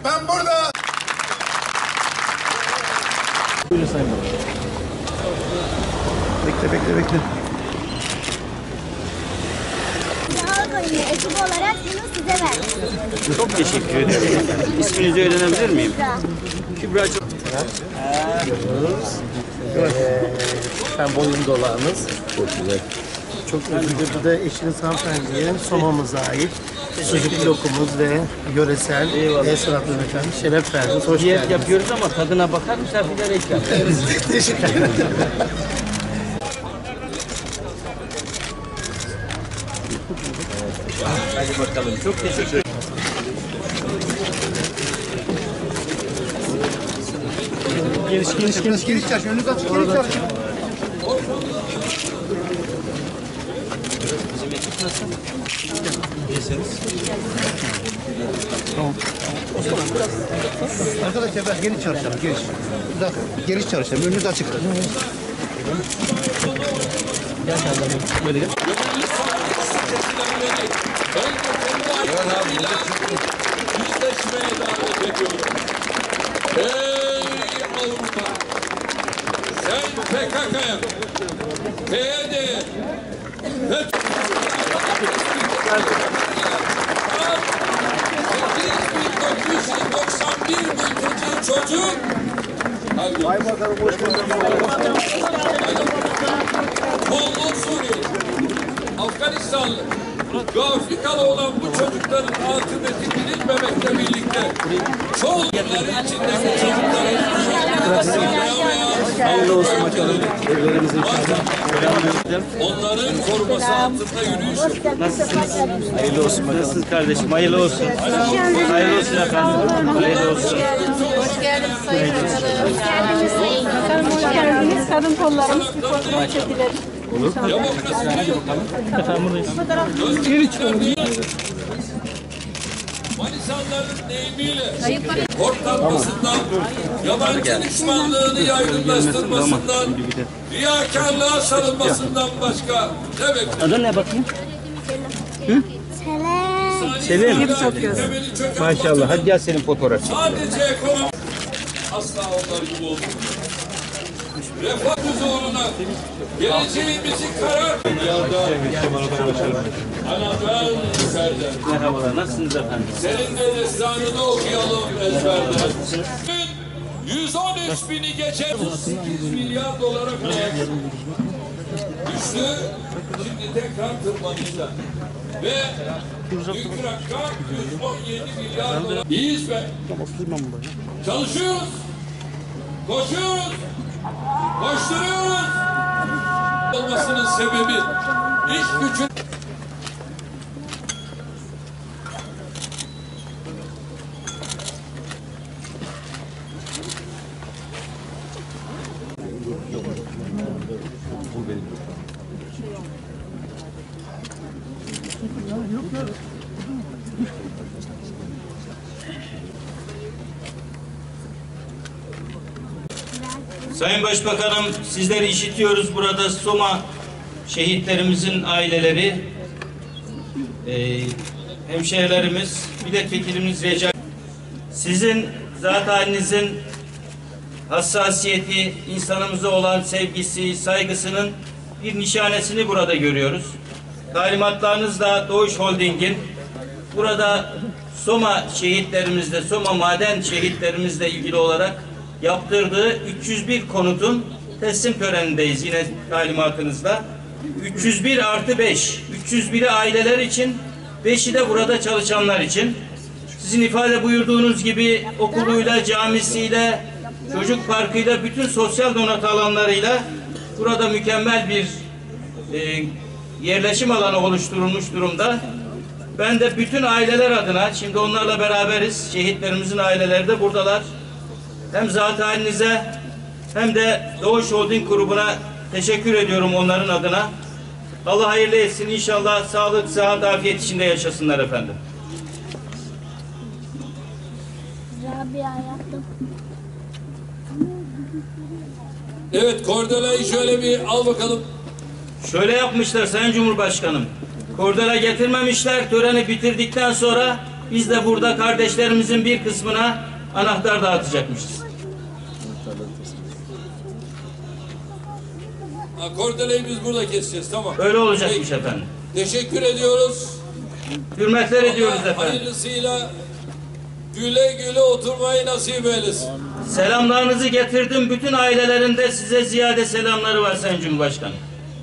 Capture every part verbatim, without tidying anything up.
Ben burada. Buyurun Sayın Bakan. Bekle bekle bekle. Halk ekip olarak bunu size verdim. Çok teşekkür ederim. İsminizi öğrenebilir miyim? Kübra. Çok... Sen boyun dolağınız. Çok güzel. Çok özür Bu da eşiniz hanımefendiye Soma'mıza ait sucuk lokumuz ve yöresel el sanatları efendim şeref verdiniz. Hoş Diyet geldiniz. yapıyoruz ama tadına bakar misafirlere ikram. Teşekkür ederim. Hadi bakalım. Çok teşekkür ederim. Geliş geliş geliş geliş çarşı önünüz açık geliş çarşı. Tamam. Arkadaşlar biraz geniş çalışalım, geniş. Güzel, geniş çalışalım, önünüz açık. Gel sen böyle gel. Yüzleşmeye davet ediyorum. Ey Avrupa! Sen P K K'ya, P Y D'ye, sekiz bin dokuz yüz doksan bir mülteci çocuk. Vay bakalım hoş Moğol Suriyeli, Afganistanlı ve Afrikalı olan bu çocukların akıbeti bilinmemekle birlikte çoğunları içindeki çocukların Hayırlı olsun bakalım. Evlerimize inşallah. onların koruması altında yürüyüş. Nasılsınız? Hayırlı olsun bakalım. Nasılsınız kardeşim? Hayırlı olsun. Hayırlı olsun efendim. Hayırlı olsun. Hoş geldiniz Sayın Bakanım. Hoş geldiniz Sayın Bakanım. Hoş geldiniz. Kadın kollarımız bir fotoğraf çekilir. Efendim buradayız. Manisanların deyimiyle korkutmasından, yabancı düşmanlığını yaygınlaştırmasından, riyakarlığa sarılmasından başka ne bekliyor? Adın ne bakayım? Selam. Selim. Maşallah. Hadi gel senin fotoğrafı. Sadece ekonomi asla onlar gibi oldu. Refah huzuruna geleceğimizi karar Anadan Serdar. Merhabalar. Nasılsınız efendim? Senin de destanını okuyalım ezberden. yüz on üç bini geçen otuz sekiz milyar dolara kadar düştü. Şimdi tekrar tırmanışta. Ve büyük rakam yüz on yedi milyar dolar. İyiyiz be. Çalışıyoruz. Koşuyoruz. Koşturuyoruz. Olmasının sebebi iş gücü. Sayın Başbakanım, sizleri işitiyoruz. Burada Soma şehitlerimizin aileleri, e, hemşehrilerimiz, milletvekilimiz Recep. Sizin zat halinizin hassasiyeti, insanımıza olan sevgisi, saygısının bir nişanesini burada görüyoruz. Talimatlarınızla Doğuş Holding'in burada Soma şehitlerimizle, Soma maden şehitlerimizle ilgili olarak yaptırdığı üç yüz bir konutun teslim törenindeyiz yine talimatınızla. üç yüz bir artı beş. üç yüz biri aileler için, beşi de burada çalışanlar için. Sizin ifade buyurduğunuz gibi okuluyla, camisiyle, çocuk parkıyla, bütün sosyal donatı alanlarıyla burada mükemmel bir e, yerleşim alanı oluşturulmuş durumda. Ben de bütün aileler adına, şimdi onlarla beraberiz, şehitlerimizin aileleri de buradalar. Hem zat halinize hem de Doğuş Holding grubuna teşekkür ediyorum onların adına. Allah hayırlı etsin. İnşallah sağlık, sıhhat, afiyet içinde yaşasınlar efendim. Rabia yaptım. Evet, kordelayı şöyle bir al bakalım. Şöyle yapmışlar Sayın Cumhurbaşkanım. Kordela getirmemişler. Töreni bitirdikten sonra Biz de burada kardeşlerimizin bir kısmına anahtar dağıtacakmışız. Ha, kordeleyi biz burada keseceğiz, tamam. Öyle olacakmış Peki. efendim. Teşekkür ediyoruz. Hürmetler ediyoruz Allah efendim. hayırlısıyla güle güle oturmayı nasip eylesin. Selamlarınızı getirdim. Bütün ailelerinde size ziyade selamları var Sayın Cumhurbaşkanım.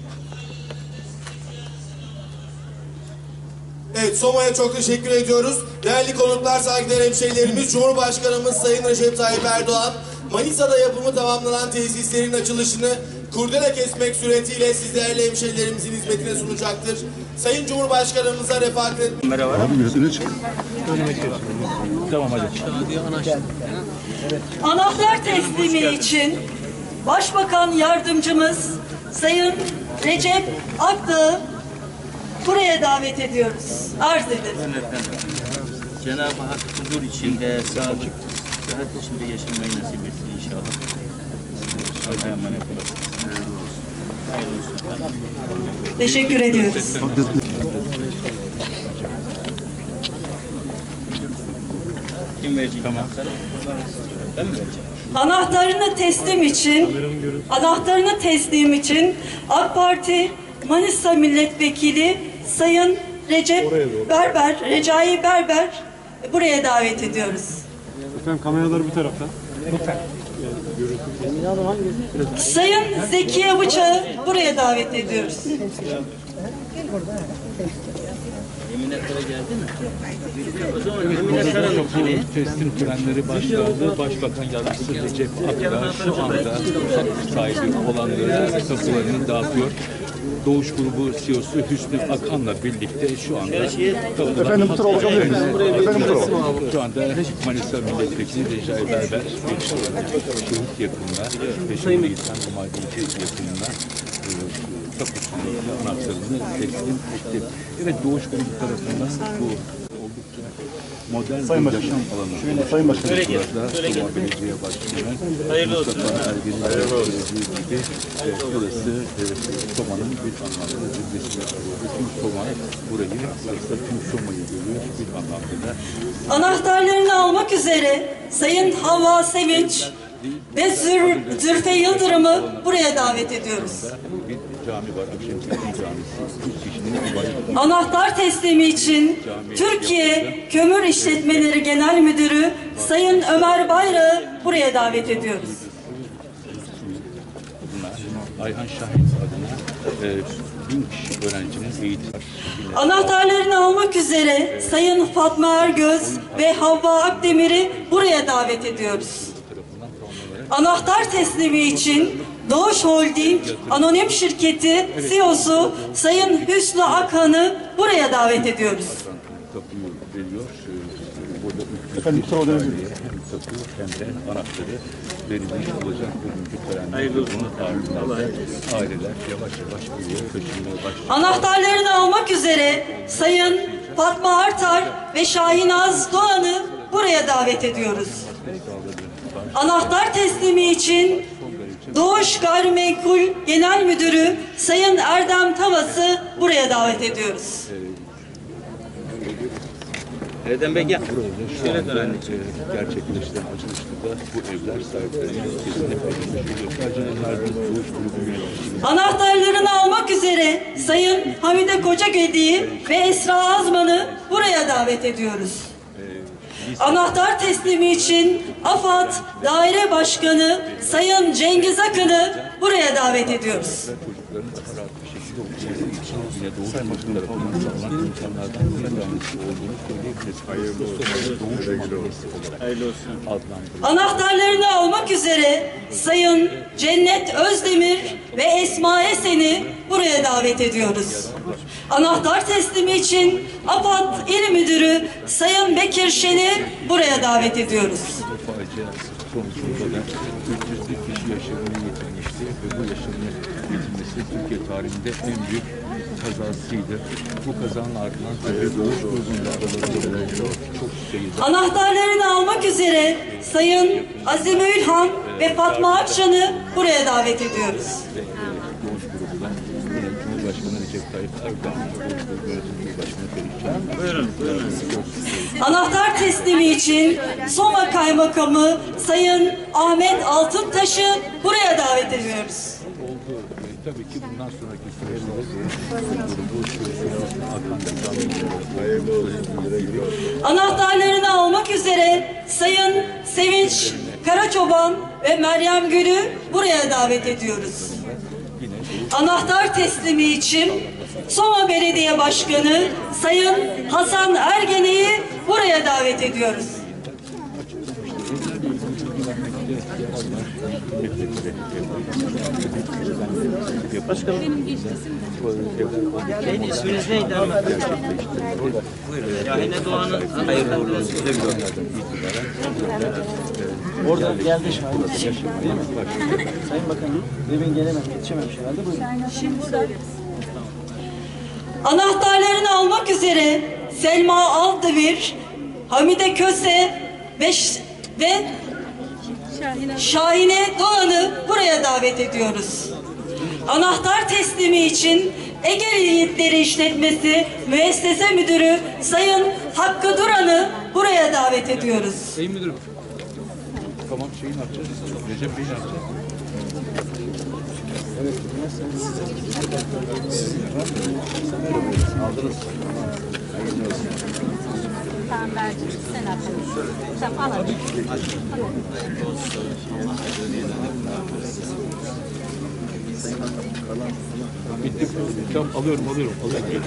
Evet, Soma'ya çok teşekkür ediyoruz. Değerli konuklar, saygıdeğer hemşehrilerimiz, Cumhurbaşkanımız Sayın Recep Tayyip Erdoğan, Manisa'da yapımı tamamlanan tesislerin açılışını kurdele kesmek suretiyle siz değerli hemşehrilerimizin hizmetine sunacaktır. Sayın Cumhurbaşkanımıza refakat etmek... Merhaba. Anahtar teslimi için Başbakan Yardımcımız Sayın Recep Akdağ'ı buraya davet ediyoruz. Arz ederim. Cenab-ı Hak huzur içinde, sağlık, sıhhat içinde yaşamayı nasip etsin inşallah. Allah'a emanet olun. Hayırlı olsun. Teşekkür ediyoruz. Kim verecek? Tamam. Ben mi vereceğim? Anahtarını teslim için, anahtarını teslim için AK Parti Manisa Milletvekili Sayın Recep Berber, Recai Berber buraya davet ediyoruz. Efendim kameralar bu tarafta. Sayın Zekiye Bıçak'ı buraya davet ediyoruz. Yeminetler'e geldi mi? O zaman Yeminetler'e ilgili Teslim törenleri başladı. Başbakan Yardımcısı Recep Akdağ şu anda hak sahibi olanlara kapılarını dağıtıyor. Doğuş Grubu C E O'su Hüsnü Akan'la birlikte şu anda efendim bu tarafa bakabilir miyiz? Efendim bu tarafa. Şu anda Manisa Milletvekili Recai Berber bir şehit yakınına ve şimdi İhsan Kumadiyeci yakınına tapusunun anahtarını teslim etti. Evet, Doğuş Grubu tarafından bu oldukça modern Sayın bir yaşam alanı. Şöyle Sayın Başkanım. Burada Soma Belediye Başkanı Mustafa Ergen'in söylediği gibi burası Soma'nın bir anlamda zirvesine kuruldu. Tüm Soma burayı, aslında tüm Soma'yı görüyor bir anlamda. Anahtarlarını almak üzere Sayın Havva Sevinç ve Zür, Zülfe Yıldırım'ı buraya davet ediyoruz. Bir cami var, Akşemseddin Camisi. üç kişinin ibadet. Anahtar teslimi için Türkiye Kömür İşletmeleri Genel Müdürü Sayın Ömer Bayrak'ı buraya davet ediyoruz. Ayhan Şahin adına e, bin kişi öğrencinin eğitim. Anahtarlarını almak üzere Sayın Fatma Ergöz ve Havva Akdemir'i buraya davet ediyoruz. Anahtar teslimi için Doğuş Holding Anonim Şirketi C E O'su Sayın Hüsnü Akhan'ı buraya davet ediyoruz. Kapıyı veriyor. Burada efendim, hem tapu hem de anahtarı verilmiş olacak bugünkü törenler. Bunun ardından da aileler yavaş yavaş buraya taşınmaya başlıyor. Anahtarlarını almak üzere Sayın Fatma Artar ve Şahinaz Doğan'ı buraya davet ediyoruz. Anahtar teslimi için Doğuş Gayrimenkul Genel Müdürü Sayın Erdem Tavas'ı buraya davet ediyoruz. Erdem Bey gel. Burada şu anda gerçekleştiren açılışta da bu evler sahiplerinin kesinlikle verilmiş oluyor. Sadece onlardan Doğuş Grubu yöneticisi. Anahtarlarını almak üzere Sayın Hamide Kocagedi'yi ve Esra Azman'ı buraya davet ediyoruz. Anahtar teslimi için AFAD Daire Başkanı Sayın Cengiz Akın'ı buraya davet ediyoruz. Çocukların daha rahat bir şekilde okuması için yine Doğuş Grubu tarafından sağlanan imkanlardan bir tanesi olduğunu söyleyebiliriz. Hayırlı olsun. Doğuş Mahallesi olarak adlandırılıyor. Anahtarlarını almak üzere Sayın Cennet Özdemir ve Esma Esen'i buraya davet ediyoruz. Anahtar teslimi için AFAD İl Müdürü Sayın Bekir Şen'i buraya davet ediyoruz. Bu facia sonucunda da üç yüz bir kişi yaşamını yitirmişti ve bu yaşamını yitirmesi Türkiye tarihinde en büyük kazasıydı. Bu kazanın ardından tabii Doğuş Grubu'nun aralarında çok sayıda Anahtarlarını almak üzere Sayın Azime Ülhan ve Fatma Akçan'ı buraya davet ediyoruz. Doğuş Grubu'dan Cumhurbaşkanı Recep Tayyip Sait Erdoğan, Yönetim Başkanı Ferit Buyurun, buyurun. Anahtar teslimi için Soma Kaymakamı Sayın Ahmet Altıntaş'ı buraya davet ediyoruz. oldu. E, tabii ki bundan sonraki süreçte bu süreçte akan Anahtarlarını almak üzere Sayın Sevinç Karaçoban ve Meryem Gül'ü buraya davet ediyoruz. Anahtar teslimi için Soma Belediye Başkanı Sayın Hasan Ergene'yi buraya davet ediyoruz. Benim isminiz neydi? Buyurun. Şahine Doğan'ın hayırlı uğurlu olsun. Orada geldi şahit. Değil mi? Sayın Bakanım, demin gelemem, yetişememiş herhalde. Buyurun. Anahtarlarını almak üzere Selma Aldemir, Hamide Köse ve, ve Şahine Doğan'ı buraya davet ediyoruz. Anahtar teslimi için Ege Linyitleri İşletmesi Müessese Müdürü Sayın Hakkı Duran'ı buraya davet ediyoruz. Sayın Müdürüm. Tamam, şeyi ne yapacağız? Recep Bey'i ne yapacağız? Aldınız. Tamam vereceğim. Sen yapalım. Tamam alalım. Bitti. Tamam, alıyorum, alıyorum. alıyorum.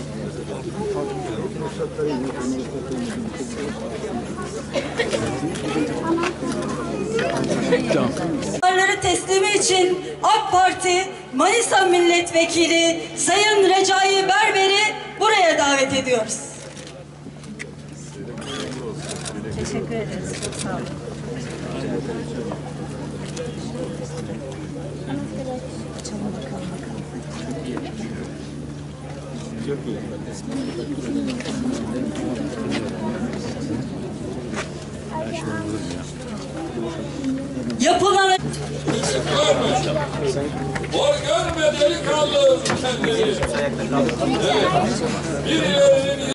Tamam. Anahtarları teslimi için AK Parti Manisa Milletvekili Sayın Recai Berber'i buraya davet ediyoruz. Teşekkür ederiz. Çok sağ olun. Yapılan Hor görme delikanlı kendini. Evet. Birilerinin